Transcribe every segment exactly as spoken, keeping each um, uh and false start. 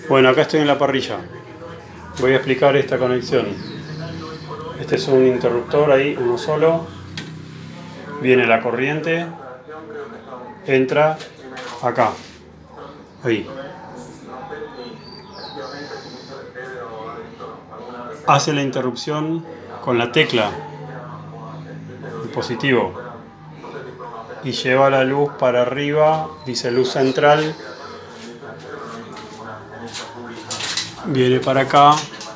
Bueno, acá estoy en la parrilla. Voy a explicar esta conexión. Este es un interruptor ahí, uno solo. Viene la corriente, entra acá, ahí. Hace la interrupción con la tecla, el positivo, y lleva la luz para arriba, dice luz central. Viene para acá,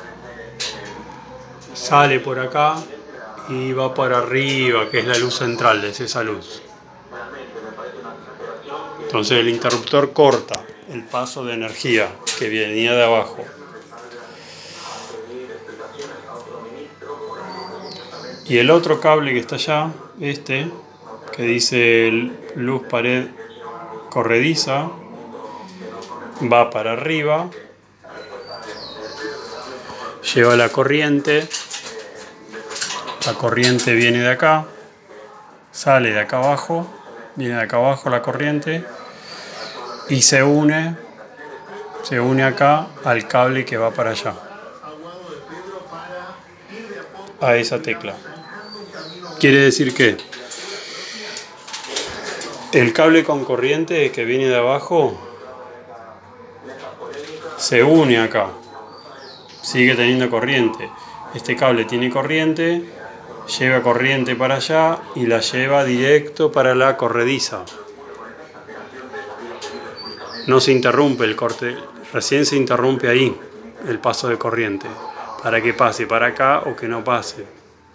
sale por acá y va para arriba, que es la luz central, es esa luz. Entonces el interruptor corta el paso de energía que venía de abajo. Y el otro cable que está allá, este, que dice luz pared corrediza, va para arriba, lleva la corriente, la corriente viene de acá, sale de acá abajo, viene de acá abajo la corriente y se une, se une acá al cable que va para allá, a esa tecla. Quiere decir que el cable con corriente que viene de abajo se une acá, sigue teniendo corriente. Este cable tiene corriente, lleva corriente para allá y la lleva directo para la corrediza. No se interrumpe el corte, recién se interrumpe ahí el paso de corriente, para que pase para acá o que no pase.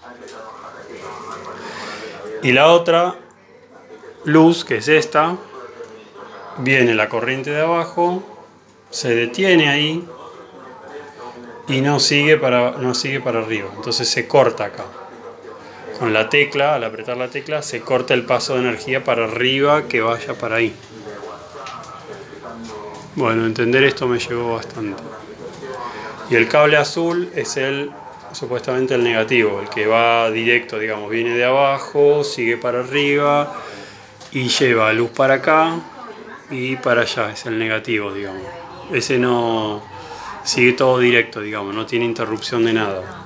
Y la otra luz, que es esta, viene la corriente de abajo, se detiene ahí y no sigue para, no sigue para arriba. Entonces se corta acá. Con la tecla, al apretar la tecla, se corta el paso de energía para arriba que vaya para ahí. Bueno, entender esto me llevó bastante. Y el cable azul es el, supuestamente el negativo, el que va directo, digamos, viene de abajo, sigue para arriba y lleva luz para acá y para allá, es el negativo, digamos. Ese no sigue todo directo, digamos, no tiene interrupción de nada.